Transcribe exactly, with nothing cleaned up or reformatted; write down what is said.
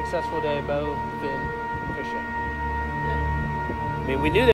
successful day bow fin fishing. Yeah. I mean, we knew that